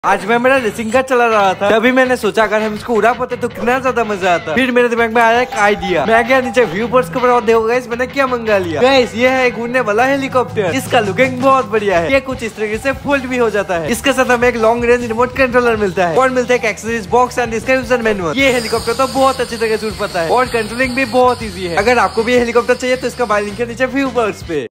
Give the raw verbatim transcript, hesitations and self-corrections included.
आज मैं मेरा रेसिंग कार चला रहा था, तभी मैंने सोचा अगर हम इसको उड़ा पाते तो कितना ज्यादा मजा आता। फिर मेरे दिमाग में आया एक आइडिया। मैं गया नीचे व्यू बॉक्स के ऊपर और देखो गाइस मैंने क्या मंगा लिया। गाइस ये है एक उड़ने वाला हेलीकॉप्टर। इसका लुकिंग बहुत बढ़िया है। ये कुछ इस तरीके से फोल्ड भी हो जाता है। इसके साथ हमें एक लॉन्ग रेंज रिमोट कंट्रोलर मिलता है और मिलता है एक एक्सेसरीज बॉक्स एंड इसका यूजर मैनुअल। ये हेलीकॉप्टर तो बहुत अच्छी तरह से उड़ पाता है और कंट्रोलिंग भी बहुत ईजी है। अगर आपको भी हेलीकॉप्टर चाहिए तो इसका बाय लिंक है नीचे व्यू बॉक्स पे।